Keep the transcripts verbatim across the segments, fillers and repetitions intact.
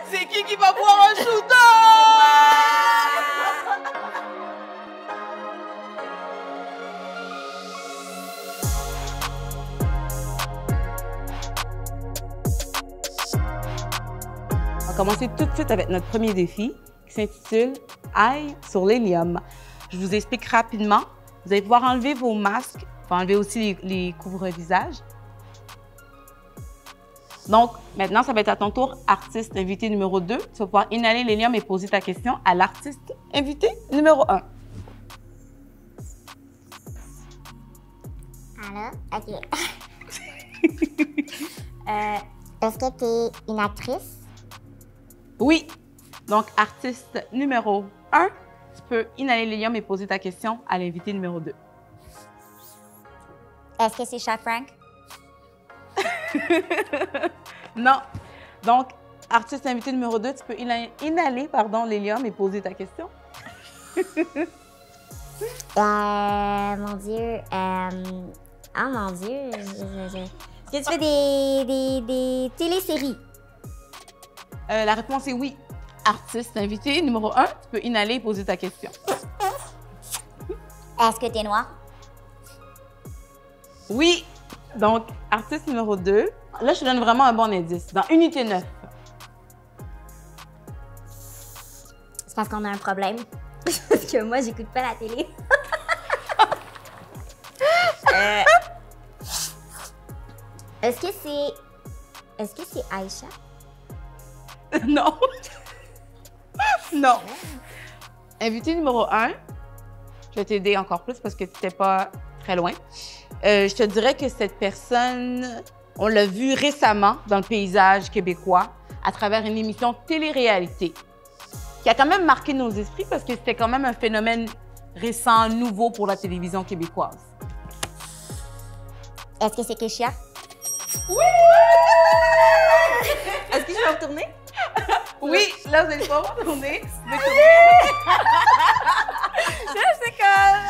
C'est qui qui va boire un shooter? On va commencer tout de suite avec notre premier défi qui s'intitule « Aïe sur l'hélium ». Je vous explique rapidement. Vous allez pouvoir enlever vos masques, vous enlever aussi les, les couvre-visages. Donc, maintenant, ça va être à ton tour, artiste invité numéro deux. Tu vas pouvoir inhaler l'hélium et poser ta question à l'artiste invité numéro un. Allô? OK. euh, Est-ce que tu es une actrice? Oui. Donc, artiste numéro un, tu peux inhaler l'hélium et poser ta question à l'invité numéro deux. Est-ce que c'est Chat Frank? Non. Donc, artiste invité numéro deux, tu peux inhaler, inhaler pardon, l'hélium et poser ta question. euh, mon Dieu. Euh, oh mon Dieu. Je, je, je... Est-ce que tu fais des, des, des téléséries? Euh, la réponse est oui. Artiste invité numéro un, tu peux inhaler et poser ta question. Est-ce que tu es noir? Oui. Donc, artiste numéro deux. Là, je te donne vraiment un bon indice. Dans Unité neuf. C'est parce qu'on a un problème. Parce que moi, j'écoute pas la télé. euh... Est-ce que c'est... Est-ce que c'est Aïcha? Non. Non. Invité numéro un, je vais t'aider encore plus parce que tu n'étais pas très loin. Euh, je te dirais que cette personne, on l'a vue récemment dans le paysage québécois à travers une émission télé-réalité qui a quand même marqué nos esprits parce que c'était quand même un phénomène récent, nouveau pour la télévision québécoise. Est-ce que c'est Kéchia? Oui! Est-ce que je peux retourner? Oui, là, vous allez pas retourner. Oui! C'est comme...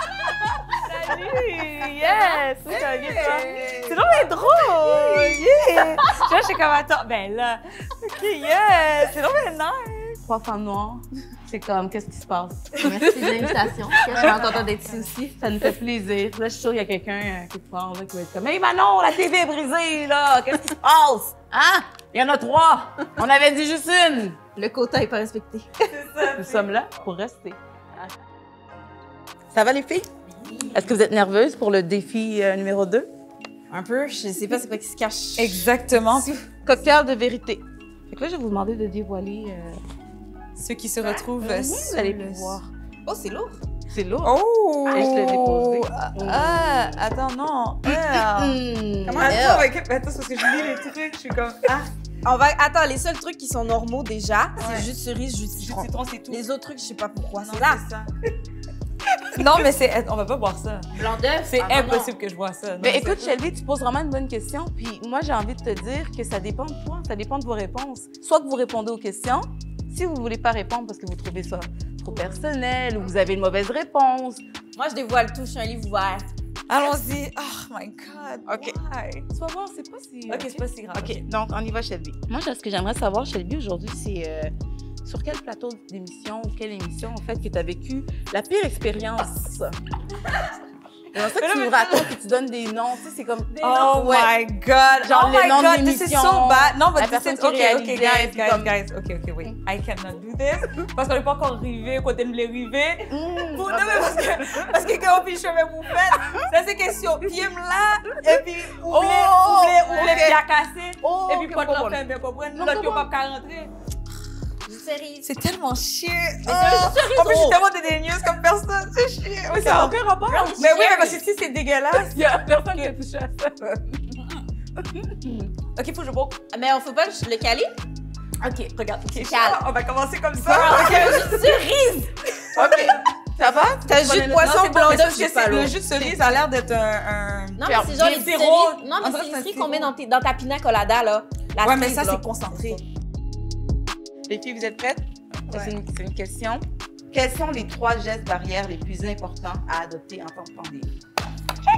Salut! Yes! Oui, ça va bien, toi? C'est vraiment drôle! Yeah! Là, je suis comme, attends, ben là, OK, yes! C'est vraiment nice! Trois femmes noires, c'est comme, qu'est-ce qui se passe? Merci de l'invitation. Je suis vraiment contente d'être ici aussi. Ça nous fait plaisir. Là, je suis sûre qu'il y a quelqu'un euh, quelque part là, qui va être comme « Hey Manon, la T V est brisée, là! Qu'est-ce qui se passe? Hein? Il y en a trois! On avait dit juste une! » Le quota n'est pas respecté. Nous sommes là pour rester. Ça va, les filles? Est-ce que vous êtes nerveuses pour le défi euh, numéro deux? Un peu, je sais pas c'est quoi qui se cache. Exactement. Cocktail de vérité. Fait que là, je vais vous demander de dévoiler euh, Ceux qui se retrouvent vous sous allez le- pouvoir. Oh, c'est lourd. C'est lourd. Oh! Allez, je l'ai déposé. Ah, attends, non. Ah. Hmm. Comment attends, avec... Attends, c'est parce que je lis les trucs, je suis comme... Ah. On va... Attends, les seuls trucs qui sont normaux déjà, Ouais. c'est juste cerise, jus de Jus citron. de citron, c'est tout. Les autres trucs, je sais pas pourquoi. Non, C'est là. c'est ça. Non, mais c'est... On va pas boire ça. Blanc d'œuf. C'est ah, non, non. impossible que je bois ça. Non, Mais c'est- écoute, Shelby, tu poses vraiment une bonne question. Puis moi, j'ai envie de te dire que ça dépend de toi, ça dépend de vos réponses. Soit que vous répondez aux questions, si vous ne voulez pas répondre parce que vous trouvez ça trop personnel ou vous avez une mauvaise réponse. Moi, je dévoile tout, je suis un livre ouvert. Allons-y. Oh my God. OK. Why? Tu vas voir, c'est pas si... OK, c'est pas si grave. OK, donc on y va, Shelby. Moi, ce que j'aimerais savoir, Shelby, aujourd'hui, c'est euh, sur quel plateau d'émission ou quelle émission, en fait, que tu as vécu la pire expérience? C'est ça que tu nous racontes, que tu donnes des noms, tu sais, c'est comme... Oh Ouais. my God! Genre oh les my noms God, de this is l'émission, so bad. Non, la but this personne is... qui OK, OK, réalisait, guys, puis guys, comme- guys. OK, OK, wait. I cannot do this. Parce qu'on n'est pas encore arrivé, côté de l'arrivée. Mmh, Pour- Non, mais parce que, parce que quand on fait le chemin, vous faites, ça c'est question. Pied là, et puis oubliez, Oh, oubliez, oubliez, ok. puis à casser. Oh, Et puis ok, pas de bon, bon. l'enfer, bien comprendre. Non, L'autre qui bon, n'a pas rentrer. Cerise. C'est tellement chier. c'est Ah. juste cerise, En plus, je suis oh. tellement dédaigneuse comme personne. C'est chier. Oui, Ça n'a aucun rapport. Mais oui, mais parce que si c'est dégueulasse. Il y a personne qui a touché à ça. OK, faut que je bois. Mais on faut pas le caler? OK, regarde. OK, Calme. on va commencer comme ça. OK, Cerise! OK. Ça va? T'as jus de poisson blanc mais d'œuf, parce que c'est pas c'est- lourd. le jus de cerise a l'air d'être un... un... Non, mais c'est genre Bien les sirop. cerises. Non, On mais dirait c'est que les c'est cerises un qu'on met sirop. dans, tes- dans ta pina colada, là. La Ouais, mais cerise, ça, là. c'est concentré. Les filles, vous êtes prêtes? Ouais. C'est une, c'est une question. Quels sont les trois gestes barrières les plus importants à adopter en temps de pandémie?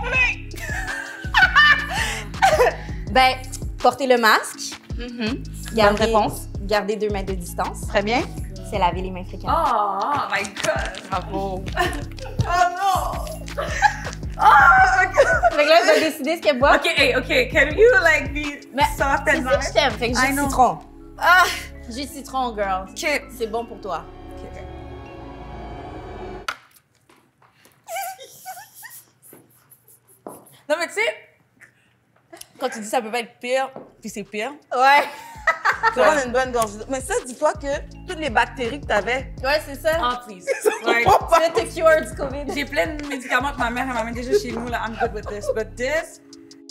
Ben, porter le masque, Mhm. Garder, réponse. Garder deux mètres de distance. Très bien. C'est laver les mains Oh, fréquemment. oh my God! Bravo. Oh non! Fait que là, je vais décider ce qu'elle boit. OK, hey, OK, can you like be Mais soft C'est and ça que je nice? t'aime. Fait que I jus de know. citron. Ah! Jus de citron, girl. OK. C'est bon pour toi. Non, mais tu sais, quand tu dis ça peut pas être pire, puis c'est pire. Ouais. Tu vas prendre une bonne gorgée d'eau. Mais ça, dis-toi que toutes les bactéries que tu avais, Ouais, c'est ça. Ah, please. Ouais. Tu vas te cure du COVID. J'ai plein de médicaments que ma mère elle m'amène déjà chez nous, là. I'm good with this. But this,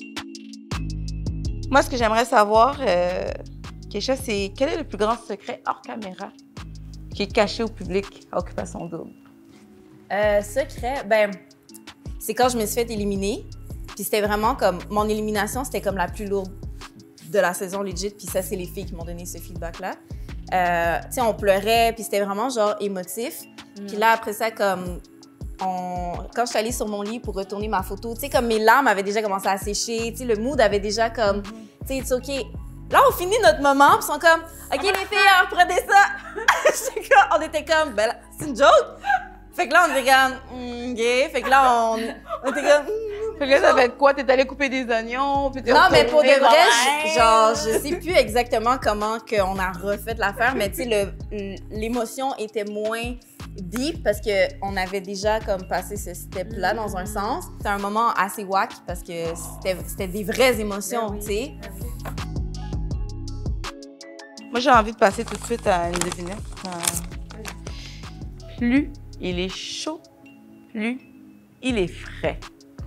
moi, ce que j'aimerais savoir, euh, Keisha, c'est quel est le plus grand secret hors caméra qui est caché au public à Occupation Double? Euh, secret, ben, c'est quand je me suis fait éliminer. Puis c'était vraiment comme, mon élimination, c'était comme la plus lourde de la saison legit. Puis ça, c'est les filles qui m'ont donné ce feedback-là. Euh, tu sais, on pleurait, puis c'était vraiment genre émotif. Puis là, après ça, comme, on... quand je suis allée sur mon lit pour retourner ma photo, tu sais, comme mes larmes avaient déjà commencé à sécher, tu sais, le mood avait déjà comme, tu sais, it's OK. Là, on finit notre moment, puis ils sont comme, OK, les filles, hein, reprenez ça. J'étais comme- on était comme, ben là, c'est une joke. Fait que là, on était comme, mm, OK. Fait que là, on, on était comme, mm, Fait que là, ça va être quoi? T'es allé couper des oignons? Puis t'es non, mais pour de retourné vrai, dans- je- genre, je sais plus exactement comment qu'on a refait l'affaire, mais tu sais, le- l'émotion était moins deep parce qu'on avait déjà comme passé ce step-là dans un sens. C'était un moment assez wack parce que c'était c'était des vraies émotions, tu sais. Moi, j'ai envie de passer tout de suite à une devinette. Euh, Plus il est chaud, plus il est frais.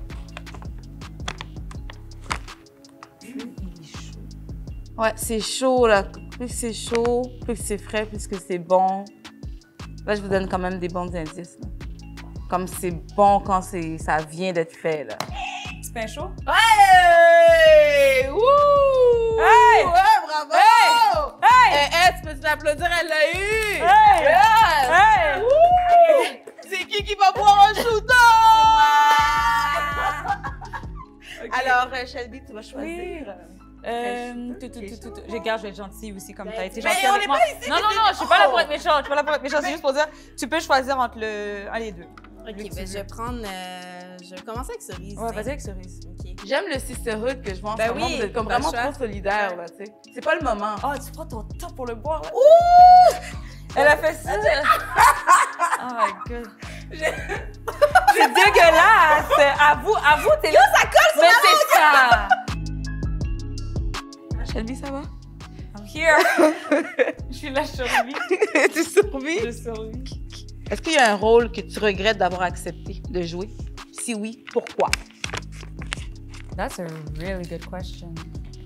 Ouais, c'est chaud, là. Plus c'est chaud, plus c'est frais, plus que c'est bon. Là, je vous donne quand même des bons indices. là. Comme c'est bon quand c'est, ça vient d'être fait, là. c'est pain chaud. Hey! Wouh! Hey! Ouais, bravo! Hey! Hey, hey, tu peux l'applaudir, elle l'a eu! Hey! Yes! Hey! Wouh! C'est qui qui va boire un shooter? Alors, euh, Shelby, tu vas choisir. Euh, tout, tout, tout, tout, tout. Je garde, je vais être gentille aussi, comme t'as été Mais gentille on avec est moi. pas ici, Non, mais non, c'est- non, je suis pas là pour Oh! être méchante. Je suis pas là pour être méchante. C'est juste pour dire, tu peux choisir entre le, un des deux. OK, ben, je vais prendre... euh, je vais commencer avec cerise. Ouais, tiens. vas-y avec cerise. OK. J'aime le sisterhood que je vois en Ben ce moment. oui, Vous êtes comme pas le vraiment choix. trop solidaires, là, tu sais. C'est pas le moment. Oh, tu prends ton temps pour le boire, là. Ouh! Elle a fait ça. Oh my God. C'est dégueulasse. Avoue, avoue, t'es là. Ça colle sur Mais c'est ça. Shelby, ça va? I'm here. Je suis là, je survis. Tu survis? Je survis. Est-ce qu'il y a un rôle que tu regrettes d'avoir accepté de jouer? Si oui, pourquoi? That's a really good question.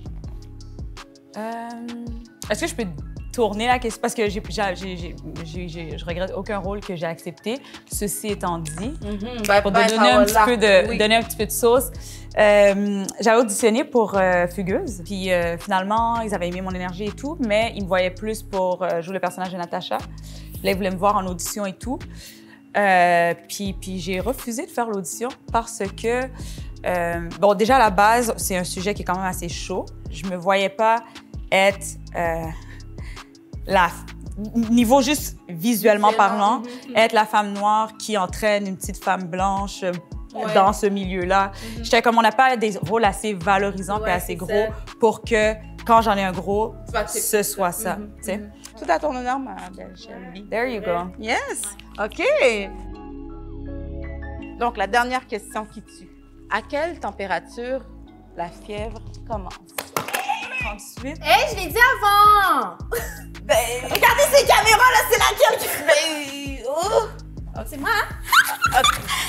Euh, Est-ce que je peux tourner la question? Parce que j'ai, j'ai, j'ai, j'ai, j'ai- je regrette aucun rôle que j'ai accepté. Ceci étant dit, Ben, pour ben, te donner ça un, va petit là. peu de, Oui. donner un petit peu de sauce, euh, j'avais auditionné pour euh, Fugueuse. Puis euh, finalement, ils avaient aimé mon énergie et tout, mais ils me voyaient plus pour euh, jouer le personnage de Natacha. Là, ils voulaient me voir en audition et tout. Euh, puis puis j'ai refusé de faire l'audition parce que, euh, bon, déjà à la base, c'est un sujet qui est quand même assez chaud. Je me voyais pas être euh, la niveau juste visuellement parlant, être la femme noire qui entraîne une petite femme blanche euh, Ouais. dans ce milieu-là. J'étais comme, on n'a pas des rôles assez valorisants Ouais, et assez c'est gros ça. pour que, quand j'en ai un gros, Tu vas accepter ce soit ça, Mhm, tu sais. Tout à ton honneur, ma belle Shelby. There you go. Yes! OK. Donc, la dernière question qui tue. À quelle température la fièvre commence? trente-huit. Hey, je l'ai dit avant! Ben, Regardez ces caméras, là, c'est laquelle qui... ben, oh! C'est moi, hein?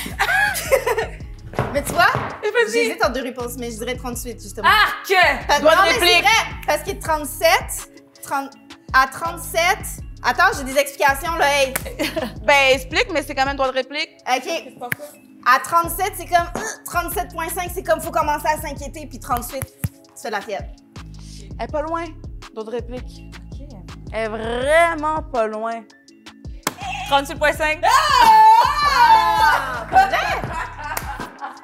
Mais tu vois, j'hésite en deux réponses, mais je dirais trente-huit, justement. Ah, que! Parce- doigt de non, mais c'est réplique. vrai, parce que trente-sept, trente, à trente-sept... Attends, j'ai des explications, là, hey. Ben, explique, mais c'est quand même droit de réplique. OK. À trente-sept, c'est comme... euh, trente-sept virgule cinq, c'est comme faut commencer à s'inquiéter, puis trente-huit, tu fais de la fièvre. Elle est pas loin, droit de réplique. OK. Elle est vraiment pas loin. trente-huit virgule cinq. Ah! Pas vrai?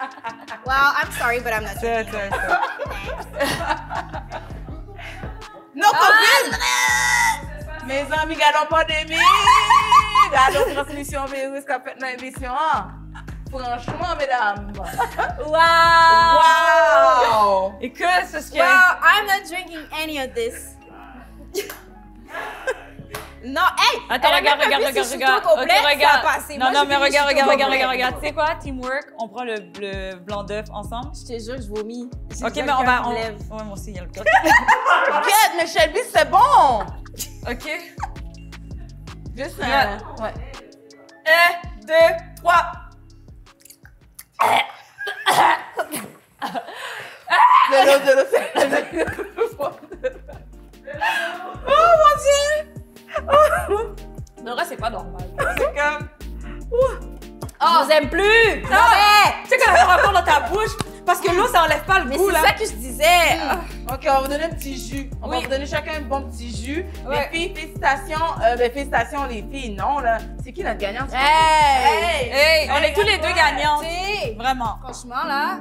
Well, I'm sorry, but I'm not Ça, ça, ça. Non, COVID! Mes amis, gardons pandémie! Gardons transmission virus qu'a fait dans l'émission. Franchement, mesdames! Wow! Wow! Écoute, c'est ce que... Well, I'm not drinking any of this. Non, hey! Attends, elle a regarde, même pas regarde, pris regarde, ses regarde. choutons complets, Ok, ça a regarde. passé. Non, Moi, non, j'ai mais pris les regarde, regarde, choutons regarde, complets. regarde, regarde. Tu sais quoi, teamwork, on prend le, le blanc d'œuf ensemble. Je te jure, je vomis. J'ai Ok, déjà mais on le va... cœur qui On... me lève. Ouais, moi aussi, il y a le cœur. Regarde, mais Shelby, c'est bon! Ok. Juste Ouais. un... Ouais. Un, deux, trois. De l'eau, de l'eau, c'est... Oh, mon Dieu! Le reste, c'est pas normal. C'est comme... Oh, je vous aime plus! Non, mais tu sais quand même encore dans ta bouche, parce que l'eau, ça enlève pas le Mais goût, c'est là. ça que je disais. OK, on va vous donner un petit jus. On va Oui. vous donner chacun un bon petit jus. Ouais. Les filles, félicitations. Euh, ben, félicitations, les filles. Non, là. C'est qui notre gagnante? Hey! Hey, on est tous les deux gagnants. T'sais, Vraiment. franchement, là.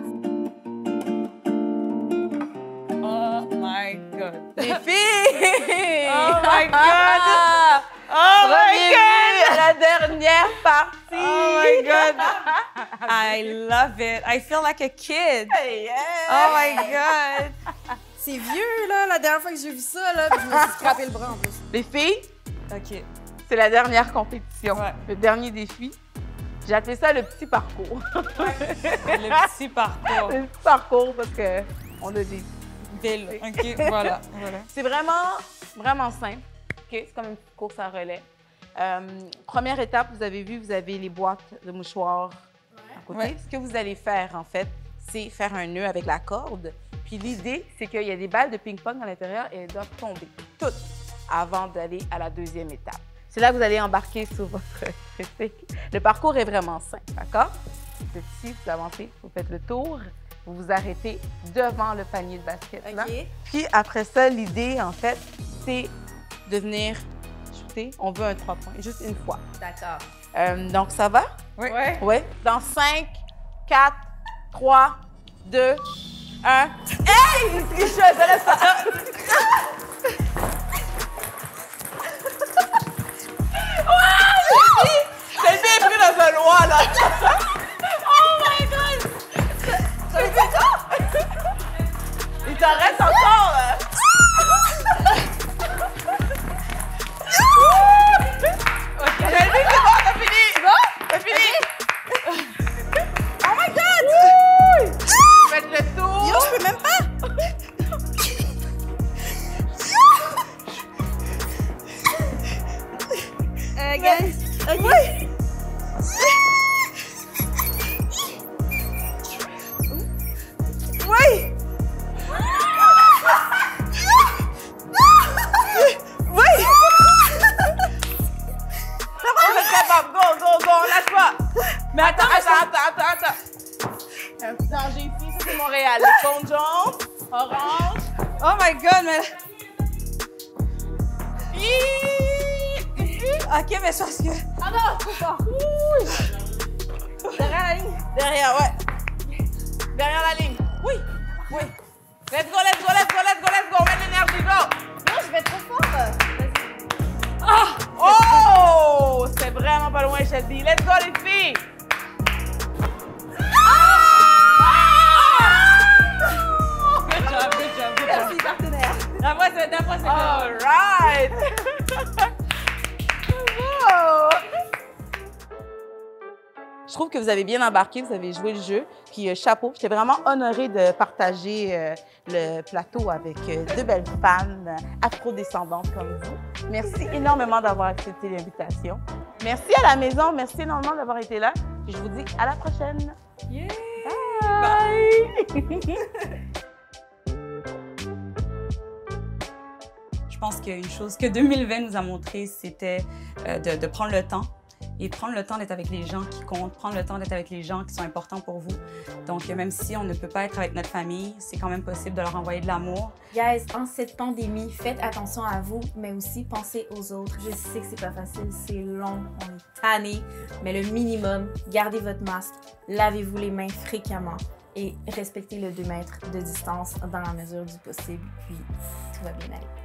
Oh my God. Les filles! Oh my God. Oh my Premier God. à la dernière partie. Oh my God. I love it. I feel like a kid. Yeah. Oh my God. C'est vieux, là, la dernière fois que j'ai vu ça, là, puis je me suis scrapé le bras en plus. Les filles, OK. c'est la dernière compétition. Ouais. Le dernier défi. J'ai appelé ça le petit parcours. Le petit parcours. Le petit parcours parce que on a des... Belle. OK, voilà. voilà. C'est vraiment, vraiment simple. OK? C'est comme une petite course à relais. Euh, première étape, vous avez vu, vous avez les boîtes de mouchoirs à côté. Ouais. Ce que vous allez faire, en fait, c'est faire un nœud avec la corde. Puis l'idée, c'est qu'il y a des balles de ping-pong à l'intérieur et elles doivent tomber toutes avant d'aller à la deuxième étape. C'est là que vous allez embarquer sur votre tricycle. Le parcours est vraiment simple, d'accord? Petit, vous avancez, vous faites le tour, vous vous arrêtez devant le panier de basket. Là. OK. Puis après ça, l'idée, en fait, c'est de venir shooter. On veut un trois points, juste une fois. D'accord. Euh, donc, ça va? Oui. Ouais. Oui. Dans cinq, quatre, trois, deux, un. Hey! Une tricheuse, elle laisse ça. C'est bien pris dans un loin, là. Oh my God! Ça fait ça? Il t'en reste encore, là. J'ai dit que c'est bon, t'as fini. C'est bon? T'as fini? Oh my God! Faites le tour. Yo, je peux même pas! Euh, guys. OK. Oui. Oui. Oui. On est capable. Go, go, go, on lâche pas. Mais attends, attends, attends, attends, attends. Il y a un petit danger ici, ça c'est Montréal. Les cônes jaunes, orange. Oh my God, mais... OK, mais ça, c'est que... Ah non, trop fort. Derrière la ligne. Derrière, ouais. Derrière la ligne. Oui, oui. Let's go, let's go, let's go, let's go, let's go. On met de l'énergie, go. Non, je vais trop fort. Vas-y. Ah! Oh! C'est vraiment pas loin, Shelby. Let's go, les filles. Good job, good job, good job. Merci, partenaire. D'après, c'est... D'après, c'est... All right. Wow. Je trouve que vous avez bien embarqué, vous avez joué le jeu. Puis euh, chapeau, j'étais vraiment honorée de partager euh, le plateau avec euh, deux belles femmes afrodescendantes comme vous. Merci énormément d'avoir accepté l'invitation. Merci à la maison, merci énormément d'avoir été là. Puis je vous dis à la prochaine. Yeah. Bye! Je pense qu'une chose que deux mille vingt nous a montré, c'était euh, de, de prendre le temps et prendre le temps d'être avec les gens qui comptent, prendre le temps d'être avec les gens qui sont importants pour vous. Donc, même si on ne peut pas être avec notre famille, c'est quand même possible de leur envoyer de l'amour. Guys, en cette pandémie, faites attention à vous, mais aussi pensez aux autres. Je sais que c'est pas facile, c'est long, on est tanné, mais le minimum, gardez votre masque, lavez-vous les mains fréquemment et respectez le deux mètres de distance dans la mesure du possible, puis tout va bien aller.